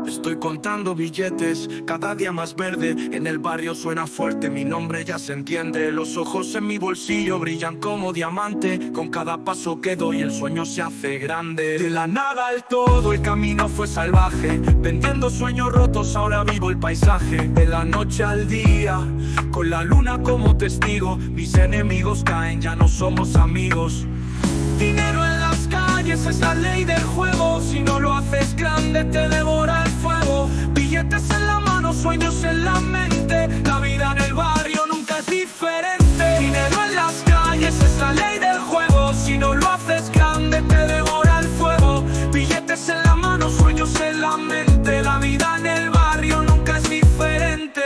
Estoy contando billetes, cada día más verde. En el barrio suena fuerte, mi nombre ya se entiende. Los ojos en mi bolsillo brillan como diamante. Con cada paso que doy el sueño se hace grande. De la nada al todo el camino fue salvaje. Vendiendo sueños rotos ahora vivo el paisaje. De la noche al día, con la luna como testigo. Mis enemigos caen, ya no somos amigos. Dinero en las calles es la ley del juego. Si no lo haces grande te devora el fuego. Billetes en la mano, sueños en la mente. La vida en el barrio nunca es diferente. Dinero en las calles es la ley del juego. Si no lo haces grande te devora el fuego. Billetes en la mano, sueños en la mente. La vida en el barrio nunca es diferente.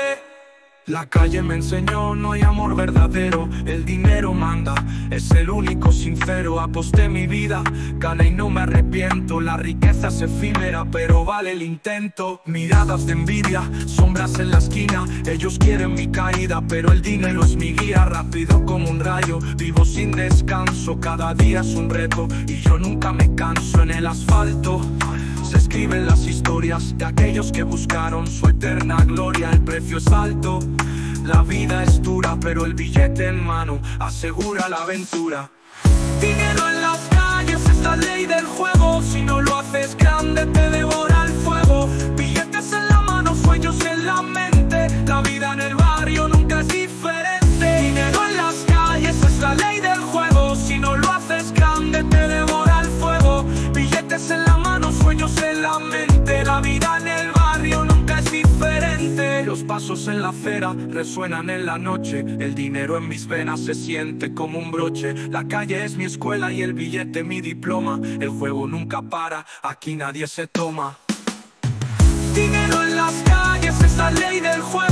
La calle me enseñó, no hay amor verdadero. El dinero manda, es el único sincero. Aposté mi vida, gané y no me arrepiento. La riqueza es efímera, pero vale el intento. Miradas de envidia, sombras en la esquina. Ellos quieren mi caída, pero el dinero es mi guía. Rápido como un rayo, vivo sin descanso. Cada día es un reto y yo nunca me canso. En el asfalto se escriben las historias de aquellos que buscaron su eterna gloria. El precio es alto, la vida es dura, pero el billete en mano asegura la aventura. Dinero en las calles es la ley del juego. Si no lo haces grande te devora el fuego. Billetes en la mano, sueños en la mente. La vida en el barrio nunca es diferente. Dinero en las calles es la ley del juego. Si no lo haces grande te devora el fuego. Billetes en la mano, sueños en la mente. La vida en el barrio nunca es diferente. Los pasos en la acera resuenan en la noche. El dinero en mis venas se siente como un broche. La calle es mi escuela y el billete mi diploma. El juego nunca para, aquí nadie se toma. Dinero en las calles es la ley del juego.